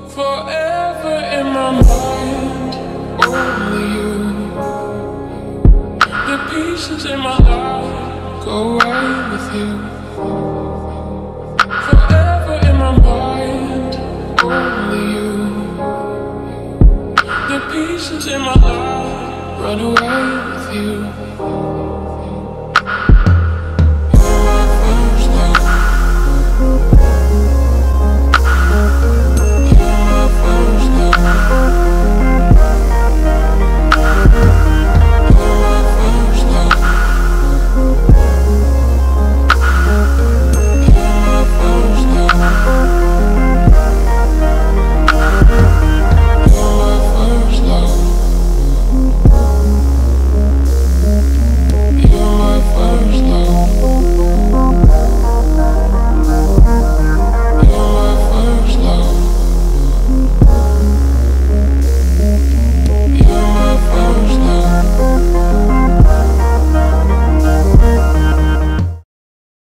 Forever in my mind, only you. The pieces in my life go right with you. Forever in my mind, only you. The pieces in my life run away with you.